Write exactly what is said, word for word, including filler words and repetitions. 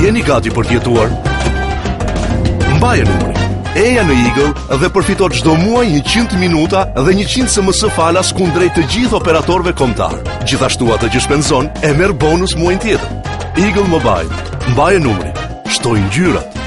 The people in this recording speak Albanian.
Jeni gati për të jetuar? Mbaje numrin. Eja në Eagle dhe përfito çdo muaj njëqind minuta dhe njëqind S M S falas kundrejt të gjithë operatorëve kombëtar. Gjithashtu atë që shpenzon e merr bonus muajin tjetër. Eagle Mobile. Mbaje numrin. Shtojnë ngjyrat.